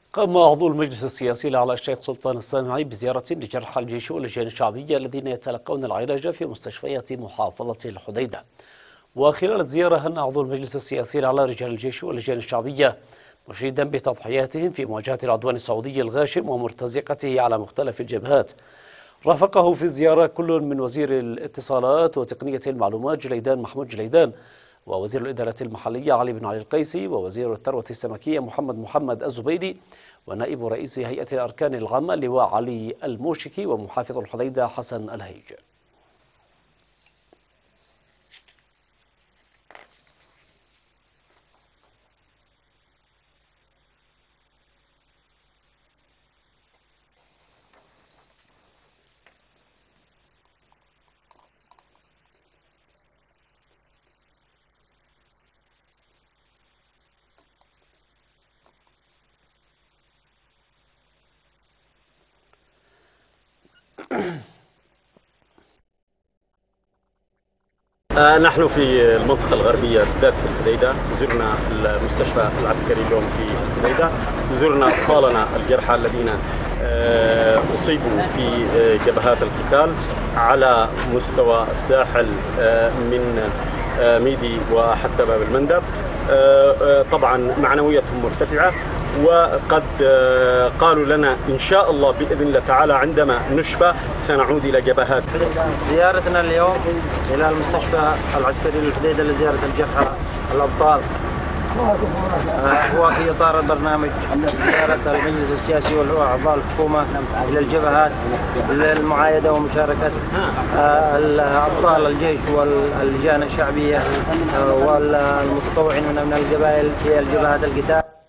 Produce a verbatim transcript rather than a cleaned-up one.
قام عضو المجلس السياسي الأعلى الشيخ سلطان السامعي بزيارة لجرحى الجيش واللجان الشعبية الذين يتلقون العلاج في مستشفيات محافظة الحديدة. وخلال الزيارة هنأ عضو المجلس السياسي الأعلى رجال الجيش واللجان الشعبية مشيدا بتضحياتهم في مواجهة العدوان السعودي الغاشم ومرتزقته على مختلف الجبهات. رافقه في الزيارة كل من وزير الاتصالات وتقنية المعلومات جليدان محمود جليدان، ووزير الإدارة المحلية علي بن علي القيسي، ووزير الثروة السمكية محمد محمد الزبيدي، ونائب رئيس هيئة الأركان العامة اللواء علي الموشكي، ومحافظ الحديدة حسن الهيج. نحن في المنطقة الغربية بالذات في الحديدة، زرنا المستشفى العسكري اليوم في الحديدة، زرنا أطفالنا الجرحى الذين أصيبوا في جبهات القتال على مستوى الساحل من ميدي وحتى باب المندب. طبعا معنوياتهم مرتفعة، وقد قالوا لنا إن شاء الله بإذن الله تعالى عندما نشفى سنعود إلى جبهات. زيارتنا اليوم إلى المستشفى العسكري للحديدة لزيارة الجرحى الأبطال هو في إطار البرنامج زيارة المجلس السياسي والأعضاء الحكومة إلى الجبهات للمعايدة ومشاركة أبطال الجيش واللجان الشعبية والمتطوعين من أبناء القبائل في الجبهات القتال.